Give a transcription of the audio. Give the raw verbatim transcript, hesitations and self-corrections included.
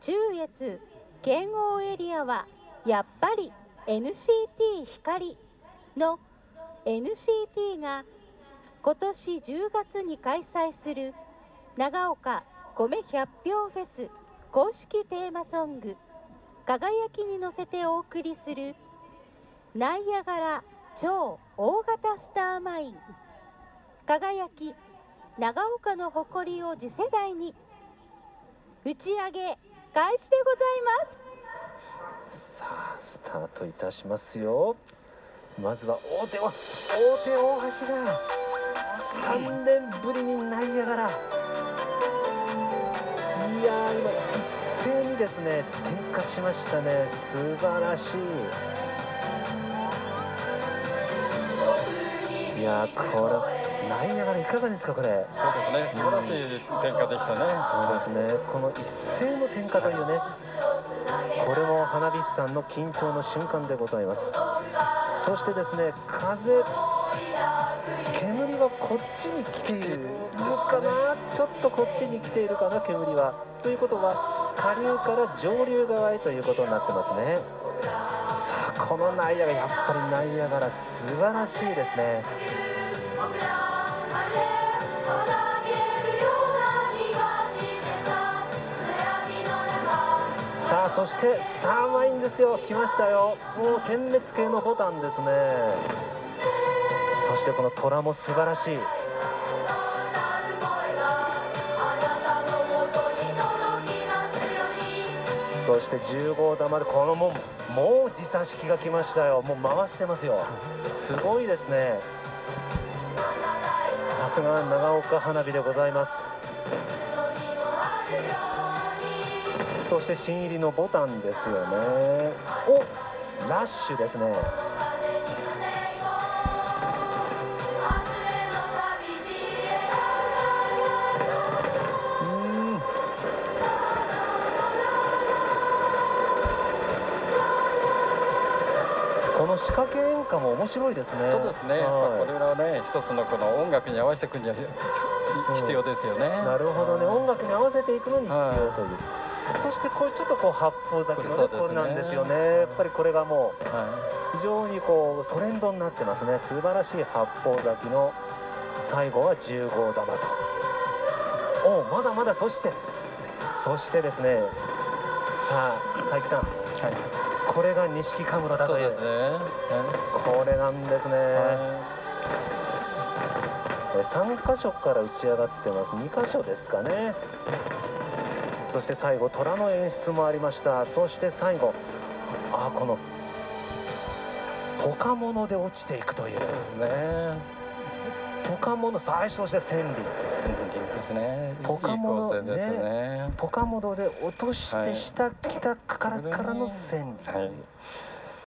中越圏央エリアはやっぱり エヌシーティー 光の エヌシーティー が今年じゅうがつに開催する長岡米ひゃっぴょうフェス公式テーマソング「輝き」に乗せてお送りするナイアガラ超大型スターマイン輝き長岡の誇りを次世代に打ち上げ開始でございます。 さあスタートいたしますよ。まずは大手は大手大橋がさんねんぶりにナイアガラ、いやー今一斉にですね点火しましたね。素晴らしい。いやーこれナイアガラいかがですかこれ。 そうですね、素晴らしい点火でしたね。 そうですね、この一斉の点火というね、これも花火師さんの緊張の瞬間でございます。そしてですね、風煙はこっちに来ているのかな、ちょっとこっちに来ているかな煙は。ということは下流から上流側へということになってますね。さあこのナイアガラ、やっぱりナイアガラ素晴らしいですね。さあそしてスターマインですよ。来ましたよ。もう点滅系のボタンですね。そしてこの虎も素晴らしい。そしてじゅう号玉でこのもうもう時差式が来ましたよ。もう回してますよ。すごいですね。さすが長岡花火でございます。そして新入りのボタンですよね。お、ラッシュですね。うん、この仕掛け演歌も面白いですね。 そうですね、はい、これはね一つのこの音楽に合わせていくには必要ですよね。 なるほどね、音楽に合わせていくのに必要という。そしてこれちょっとこう八方咲きのねこれなんですよね。やっぱりこれがもう非常にこうトレンドになってますね。素晴らしい八方咲きの最後はじゅう号玉と。おお、まだまだ。そしてそしてですね、さあ佐伯さん、はい、これが錦神室だという。そうですね、これなんですね。さんかしょから打ち上がってます。にかしょですかね。そして最後虎の演出もありました。そして最後あこのポカモノで落ちていくという。そうですね、ポカモノ最初として千里ですね。 ポカモノですね。ポカモノで落として下来たからからの千里。